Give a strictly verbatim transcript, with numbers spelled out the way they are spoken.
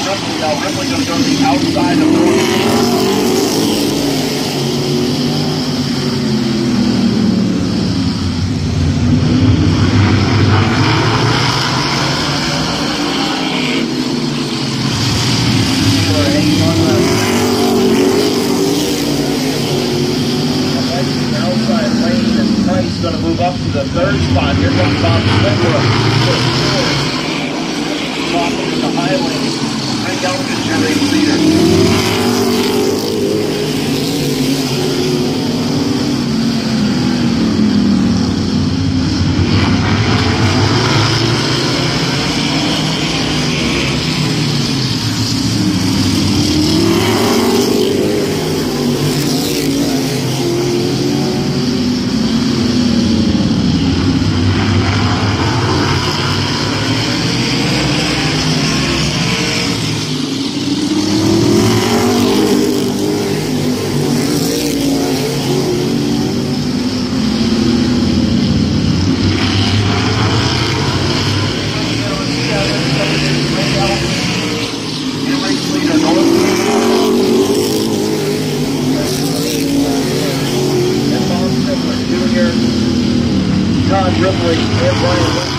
Ripley. Now Ripley going to go to the outside of the going to move up to the third spot. Here comes Bob Spengler. Talking to the highway. Frank Elkins, your race leader. Todd Ripley and Brian